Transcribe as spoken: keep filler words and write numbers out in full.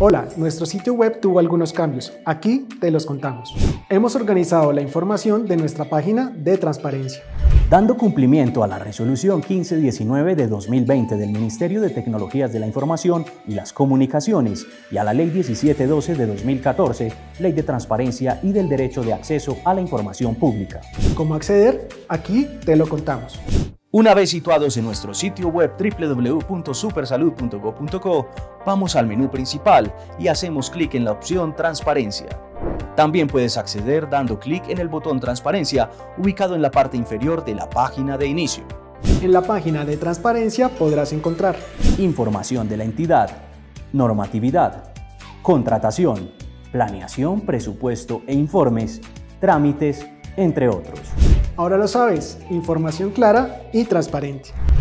Hola, nuestro sitio web tuvo algunos cambios. Aquí te los contamos. Hemos organizado la información de nuestra página de transparencia. Dando cumplimiento a la Resolución quince diecinueve de dos mil veinte del Ministerio de Tecnologías de la Información y las Comunicaciones y a la Ley diecisiete doce de dos mil catorce, Ley de Transparencia y del Derecho de Acceso a la Información Pública. ¿Cómo acceder? Aquí te lo contamos. Una vez situados en nuestro sitio web doble u doble u doble u punto supersalud punto gob punto co, vamos al menú principal y hacemos clic en la opción Transparencia. También puedes acceder dando clic en el botón Transparencia ubicado en la parte inferior de la página de inicio. En la página de transparencia podrás encontrar información de la entidad, normatividad, contratación, planeación, presupuesto e informes, trámites, entre otros. Ahora lo sabes, información clara y transparente.